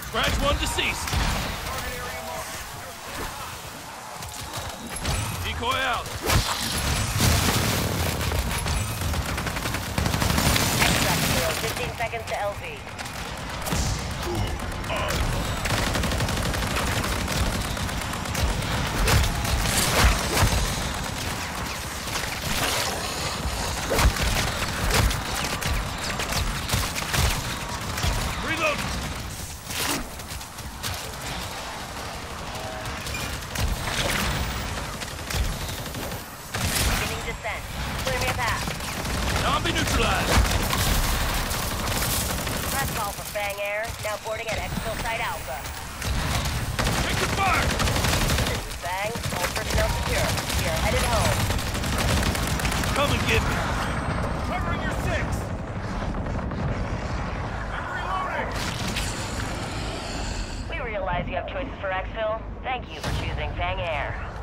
Scratch one deceased. Decoy out. 15 seconds to LZ. Reload. Beginning descent. Clear me a path. Zombie neutralized. Press call for Fang Air. Now boarding at Exfil Site Alpha. Take your fire. This is Fang. All personnel secure. We are headed home. Come and get me. Covering your six! I'm reloading! We realize you have choices for Exfil. Thank you for choosing Fang Air.